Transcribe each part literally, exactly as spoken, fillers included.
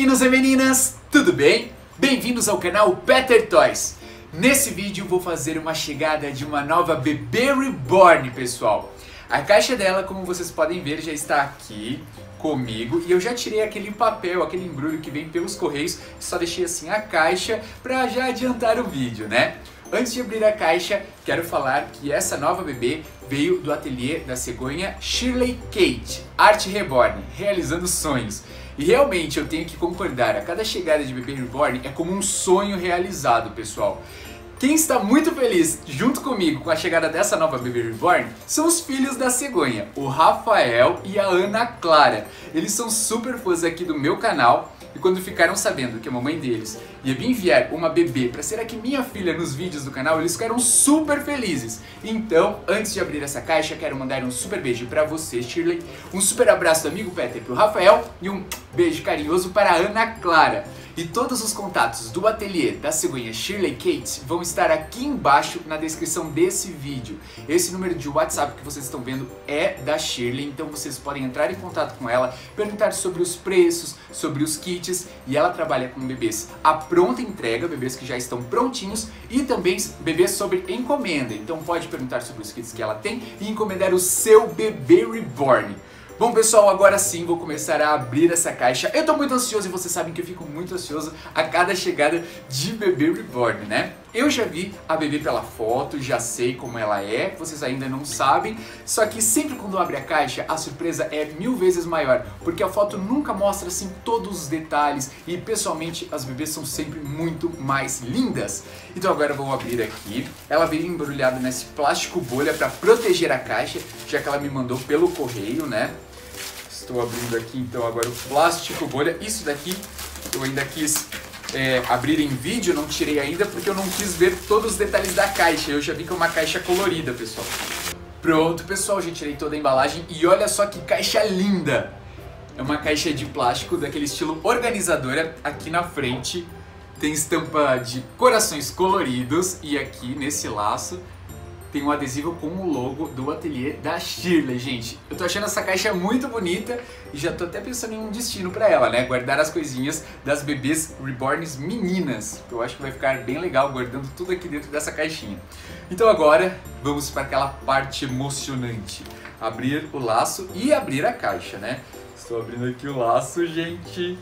meninos e meninas, tudo bem? Bem-vindos ao canal Peter Toys. Nesse vídeo vou fazer uma chegada de uma nova bebê reborn, pessoal. A caixa dela, como vocês podem ver, já está aqui comigo e eu já tirei aquele papel, aquele embrulho que vem pelos correios, só deixei assim a caixa para já adiantar o vídeo, né? Antes de abrir a caixa, quero falar que essa nova bebê veio do ateliê da cegonha Shirley Kate, Arte Reborn, realizando sonhos. E realmente eu tenho que concordar, a cada chegada de bebê reborn é como um sonho realizado, pessoal. Quem está muito feliz junto comigo com a chegada dessa nova bebê reborn são os filhos da cegonha, o Rafael e a Ana Clara. Eles são super fãs aqui do meu canal e quando ficaram sabendo que a mamãe deles ia me enviar uma bebê para ser aqui minha filha nos vídeos do canal, eles ficaram super felizes. Então, antes de abrir essa caixa, quero mandar um super beijo para você, Shirley, um super abraço do amigo Peter pro Rafael e um beijo carinhoso para a Ana Clara. E todos os contatos do ateliê da cegonha Shirley Kate vão estar aqui embaixo na descrição desse vídeo. Esse número de WhatsApp que vocês estão vendo é da Shirley, então vocês podem entrar em contato com ela, perguntar sobre os preços, sobre os kits, e ela trabalha com bebês à pronta entrega, bebês que já estão prontinhos, e também bebês sobre encomenda. Então pode perguntar sobre os kits que ela tem e encomendar o seu bebê reborn. Bom, pessoal, agora sim vou começar a abrir essa caixa. Eu tô muito ansioso e vocês sabem que eu fico muito ansioso a cada chegada de bebê reborn, né? Eu já vi a bebê pela foto, já sei como ela é, vocês ainda não sabem. Só que sempre quando abre a caixa, a surpresa é mil vezes maior, porque a foto nunca mostra assim todos os detalhes e pessoalmente as bebês são sempre muito mais lindas. Então agora eu vou abrir aqui. Ela veio embrulhada nesse plástico bolha para proteger a caixa, já que ela me mandou pelo correio, né? Estou abrindo aqui então agora o plástico bolha. Isso daqui eu ainda quis é, abrir em vídeo, não tirei ainda porque eu não quis ver todos os detalhes da caixa. Eu já vi que é uma caixa colorida, pessoal. Pronto, pessoal, já tirei toda a embalagem e olha só que caixa linda! É uma caixa de plástico daquele estilo organizadora. Aqui na frente tem estampa de corações coloridos e aqui nesse laço tem um adesivo com o logo do ateliê da Shirley, gente. Eu tô achando essa caixa muito bonita e já tô até pensando em um destino pra ela, né? Guardar as coisinhas das bebês reborns meninas. Eu acho que vai ficar bem legal guardando tudo aqui dentro dessa caixinha. Então agora vamos para aquela parte emocionante. Abrir o laço e abrir a caixa, né? Estou abrindo aqui o laço, gente.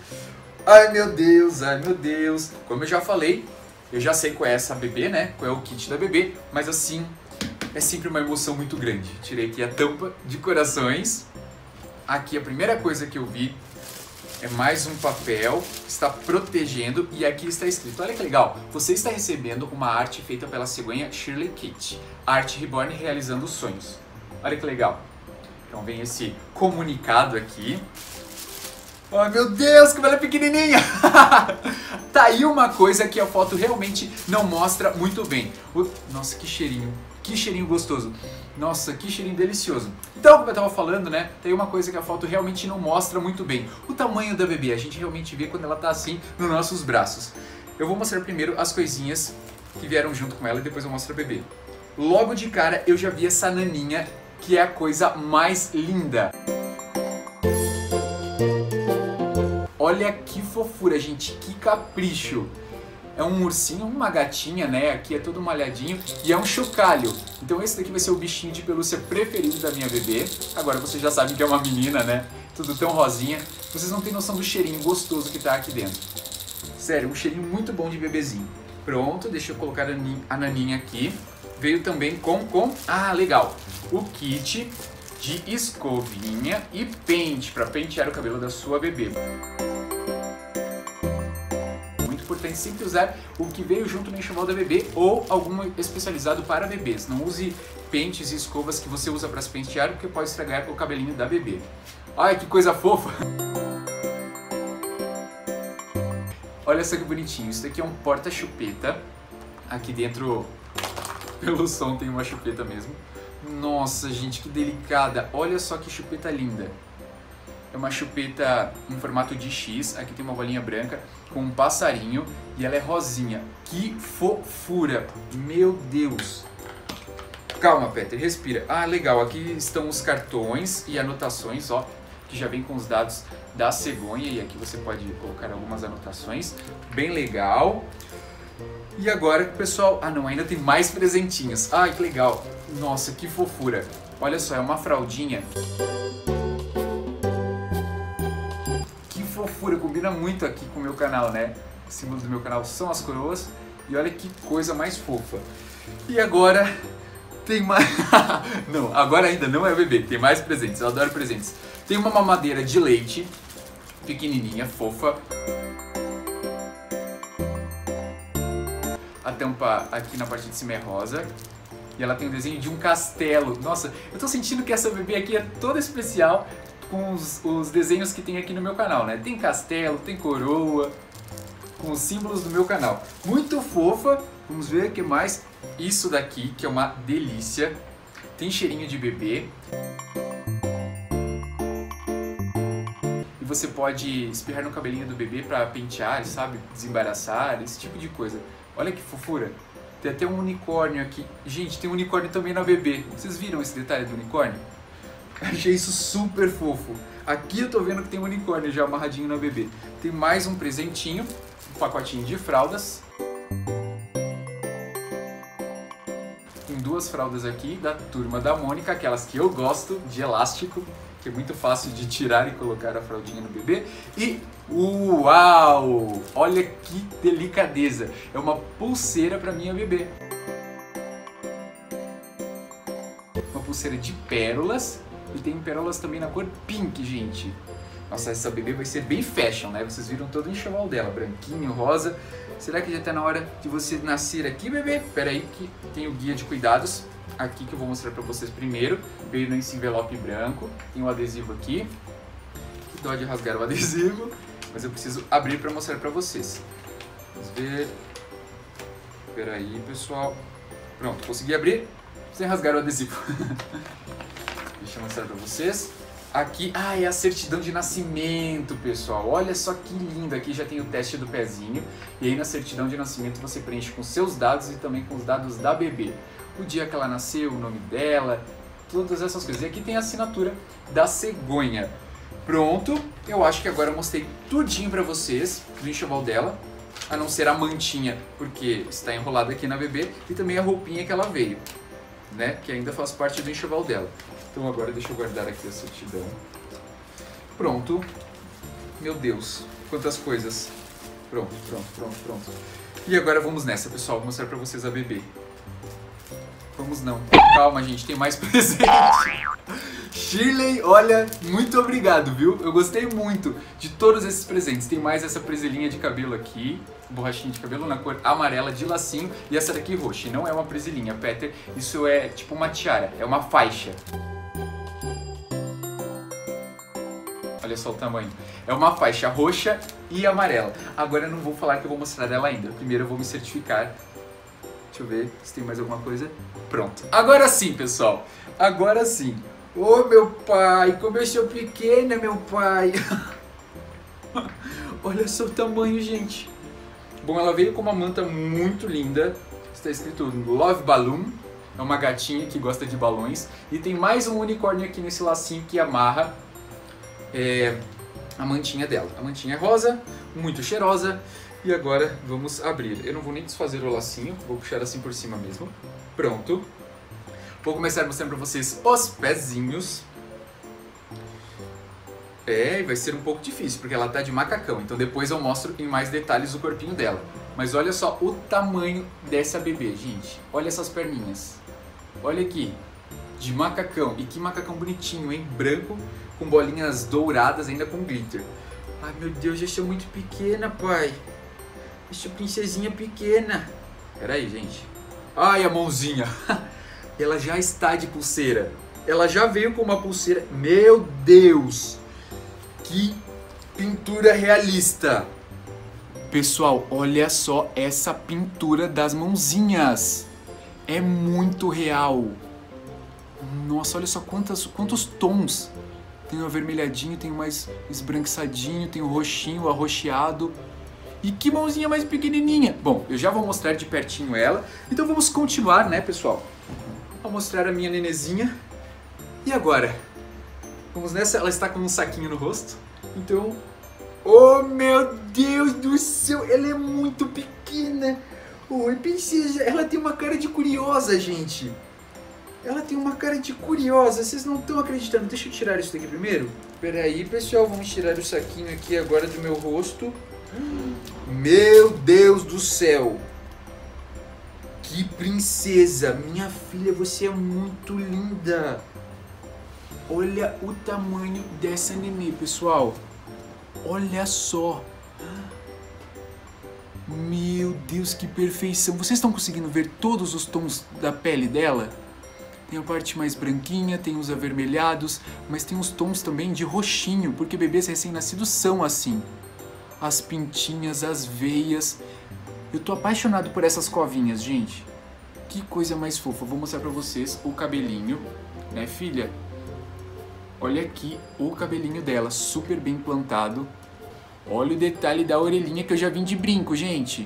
Ai meu Deus, ai meu Deus. Como eu já falei, eu já sei qual é essa bebê, né? Qual é o kit da bebê, mas assim, é sempre uma emoção muito grande. Tirei aqui a tampa de corações. Aqui a primeira coisa que eu vi é mais um papel que está protegendo e aqui está escrito, olha que legal, você está recebendo uma arte feita pela cegonha Shirley Kate, Arte Reborn realizando sonhos. Olha que legal. Então vem esse comunicado aqui. Ai meu Deus, como ela é pequenininha! Tá aí uma coisa que a foto realmente não mostra muito bem. O... Nossa, que cheirinho, que cheirinho gostoso. Nossa, que cheirinho delicioso. Então, como eu tava falando, né, tem uma coisa que a foto realmente não mostra muito bem. O tamanho da bebê, a gente realmente vê quando ela tá assim nos nossos braços. Eu vou mostrar primeiro as coisinhas que vieram junto com ela e depois eu mostro a bebê. Logo de cara eu já vi essa naninha, que é a coisa mais linda. Olha que fofura, gente, que capricho. É um ursinho, uma gatinha, né? Aqui é todo malhadinho e é um chocalho. Então esse daqui vai ser o bichinho de pelúcia preferido da minha bebê. Agora vocês já sabem que é uma menina, né? Tudo tão rosinha. Vocês não têm noção do cheirinho gostoso que tá aqui dentro. Sério, um cheirinho muito bom de bebezinho. Pronto, deixa eu colocar a naninha aqui. Veio também com, com... Ah, legal. O kit de escovinha e pente, para pentear o cabelo da sua bebê. Muito importante sempre usar o que veio junto no enxoval da bebê ou algum especializado para bebês. Não use pentes e escovas que você usa para se pentear, porque pode estragar o cabelinho da bebê. Ai, que coisa fofa! Olha só que bonitinho, isso daqui é um porta-chupeta. Aqui dentro, pelo som, tem uma chupeta mesmo. Nossa, gente, que delicada. Olha só que chupeta linda. É uma chupeta em formato de X. Aqui tem uma bolinha branca com um passarinho e ela é rosinha. Que fofura. Meu Deus. Calma, Peter, respira. Ah, legal. Aqui estão os cartões e anotações, ó. que já vem com os dados da cegonha, e aqui você pode colocar algumas anotações, bem legal. E agora, pessoal, ah não, ainda tem mais presentinhos. Ai, que legal. Nossa, que fofura. Olha só, é uma fraldinha. Que fofura, combina muito aqui com o meu canal, né? O símbolo do meu canal são as coroas. E olha que coisa mais fofa. E agora tem mais... Não, agora ainda não é bebê, tem mais presentes, eu adoro presentes. Tem uma mamadeira de leite, pequenininha, fofa. A tampa aqui na parte de cima é rosa. E ela tem o desenho de um castelo. Nossa, eu tô sentindo que essa bebê aqui é toda especial com os, os desenhos que tem aqui no meu canal, né? Tem castelo, tem coroa, com os símbolos do meu canal. Muito fofa. Vamos ver o que mais. Isso daqui, que é uma delícia. Tem cheirinho de bebê. E você pode espirrar no cabelinho do bebê pra pentear, sabe? Desembaraçar, esse tipo de coisa. Olha que fofura. Tem até um unicórnio aqui. Gente, tem um unicórnio também na bebê. Vocês viram esse detalhe do unicórnio? Achei isso super fofo. Aqui eu tô vendo que tem um unicórnio já amarradinho na bebê. Tem mais um presentinho. Um pacotinho de fraldas. Tem duas fraldas aqui da Turma da Mônica, aquelas que eu gosto, de elástico, que é muito fácil de tirar e colocar a fraldinha no bebê. E uau! Olha que delicadeza! É uma pulseira para minha bebê. Uma pulseira de pérolas, e tem pérolas também na cor pink, gente. Nossa, essa bebê vai ser bem fashion, né? Vocês viram todo o enxoval dela, branquinho, rosa. Será que já tá na hora de você nascer aqui, bebê? Pera aí que tem o guia de cuidados aqui que eu vou mostrar pra vocês primeiro. Veio nesse envelope branco, tem um adesivo aqui. Que dó de rasgar o adesivo, mas eu preciso abrir pra mostrar pra vocês. Vamos ver. Pera aí, pessoal. Pronto, consegui abrir sem rasgar o adesivo. Deixa eu mostrar pra vocês. Aqui, ah, é a certidão de nascimento, pessoal. Olha só que lindo. Aqui já tem o teste do pezinho. E aí na certidão de nascimento você preenche com seus dados e também com os dados da bebê. O dia que ela nasceu, o nome dela, todas essas coisas. E aqui tem a assinatura da cegonha. Pronto, eu acho que agora eu mostrei tudinho pra vocês do enxoval dela. A não ser a mantinha, porque está enrolada aqui na bebê. E também a roupinha que ela veio, né? Que ainda faz parte do enxoval dela. Então agora deixa eu guardar aqui a certidão. Pronto. Meu Deus, quantas coisas. Pronto, pronto, pronto, pronto. E agora vamos nessa, pessoal. Vou mostrar pra vocês a bebê. Vamos não. Calma, gente, tem mais presente. Shirley, olha, muito obrigado, viu? Eu gostei muito de todos esses presentes. Tem mais essa presilhinha de cabelo aqui, borrachinha de cabelo na cor amarela de lacinho, e essa daqui roxa. E não é uma presilhinha, Peter, isso é tipo uma tiara, é uma faixa. Olha só o tamanho. É uma faixa roxa e amarela. Agora eu não vou falar que eu vou mostrar ela ainda. Primeiro eu vou me certificar. Deixa eu ver se tem mais alguma coisa. Pronto. Agora sim, pessoal. Agora sim. Ô, oh, meu pai, como eu sou pequena, meu pai. Olha só o tamanho, gente. Bom, ela veio com uma manta muito linda. Está escrito Love Balloon. É uma gatinha que gosta de balões. E tem mais um unicórnio aqui nesse lacinho que amarra é, a mantinha dela. A mantinha é rosa, muito cheirosa. E agora vamos abrir. Eu não vou nem desfazer o lacinho, vou puxar assim por cima mesmo. Pronto. Vou começar mostrando pra vocês os pezinhos. É, vai ser um pouco difícil, porque ela tá de macacão. Então depois eu mostro em mais detalhes o corpinho dela. Mas olha só o tamanho dessa bebê, gente. Olha essas perninhas. Olha aqui. De macacão. E que macacão bonitinho, hein? Branco, com bolinhas douradas, ainda com glitter. Ai, meu Deus, eu sou muito pequena, pai. Eu sou princesinha pequena. Pera aí, gente. Ai, a mãozinha. Ela já está de pulseira. Ela já veio com uma pulseira. Meu Deus! Que pintura realista! Pessoal, olha só essa pintura das mãozinhas. É muito real. Nossa, olha só quantas, quantos tons. Tem o avermelhadinho, tem o mais esbranquiçadinho, tem o roxinho, o arroxeado. E que mãozinha mais pequenininha. Bom, eu já vou mostrar de pertinho ela. Então vamos continuar, né, pessoal? Vou mostrar a minha nenezinha. E agora? Vamos nessa, ela está com um saquinho no rosto. Então, oh meu Deus do céu, ela é muito pequena. Oi, princesa, ela tem uma cara de curiosa, gente. Ela tem uma cara de curiosa, vocês não estão acreditando. Deixa eu tirar isso daqui primeiro. Espera aí, pessoal, vamos tirar o saquinho aqui agora do meu rosto. Meu Deus do céu. Que princesa. Minha filha, você é muito linda. Olha o tamanho dessa nenê, pessoal. Olha só. Meu Deus, que perfeição. Vocês estão conseguindo ver todos os tons da pele dela? Tem a parte mais branquinha, tem os avermelhados, mas tem os tons também de roxinho, porque bebês recém-nascidos são assim. As pintinhas, as veias. Eu tô apaixonado por essas covinhas, gente. Que coisa mais fofa. Vou mostrar pra vocês o cabelinho, né, filha? Olha aqui o cabelinho dela, super bem plantado. Olha o detalhe da orelhinha que eu já vim de brinco, gente.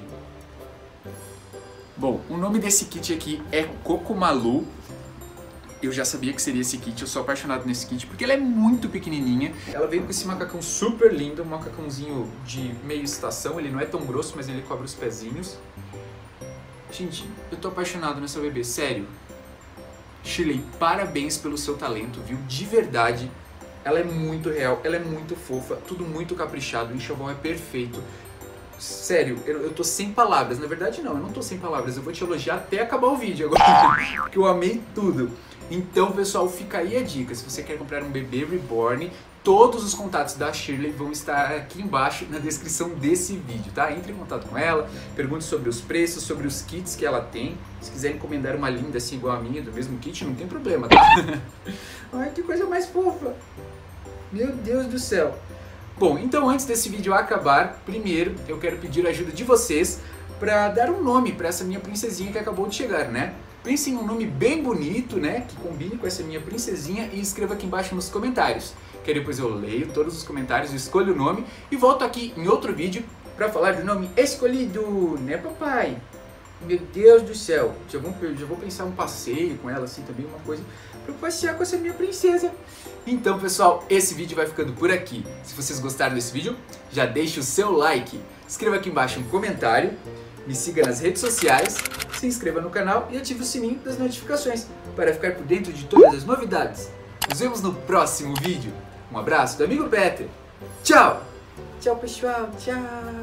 Bom, o nome desse kit aqui é Cocomalu. Eu já sabia que seria esse kit, eu sou apaixonado nesse kit porque ela é muito pequenininha. Ela veio com esse macacão super lindo, um macacãozinho de meio estação. Ele não é tão grosso, mas ele cobre os pezinhos. Gente, eu tô apaixonado nessa bebê, sério. Shirley, parabéns pelo seu talento, viu? De verdade, ela é muito real, ela é muito fofa, tudo muito caprichado, o enxoval é perfeito. Sério, eu, eu tô sem palavras. Na verdade não, eu não tô sem palavras, eu vou te elogiar até acabar o vídeo agora, porque eu amei tudo. Então, pessoal, fica aí a dica, se você quer comprar um bebê reborn, todos os contatos da Shirley vão estar aqui embaixo na descrição desse vídeo, tá? Entre em contato com ela, pergunte sobre os preços, sobre os kits que ela tem. Se quiser encomendar uma linda assim igual a minha, do mesmo kit, não tem problema, tá? Ai, que coisa mais fofa! Meu Deus do céu! Bom, então antes desse vídeo acabar, primeiro eu quero pedir a ajuda de vocês para dar um nome para essa minha princesinha que acabou de chegar, né? Pense em um nome bem bonito, né? Que combine com essa minha princesinha e escreva aqui embaixo nos comentários. Que depois eu leio todos os comentários, escolho o nome e volto aqui em outro vídeo para falar do nome escolhido, né, papai? Meu Deus do céu, já vou, já vou pensar um passeio com ela assim também, uma coisa para passear com essa minha princesa. Então, pessoal, esse vídeo vai ficando por aqui. Se vocês gostaram desse vídeo, já deixe o seu like, escreva aqui embaixo um comentário, me siga nas redes sociais, se inscreva no canal e ative o sininho das notificações para ficar por dentro de todas as novidades. Nos vemos no próximo vídeo. Um abraço do amigo Peter. Tchau! Tchau, pessoal. Tchau!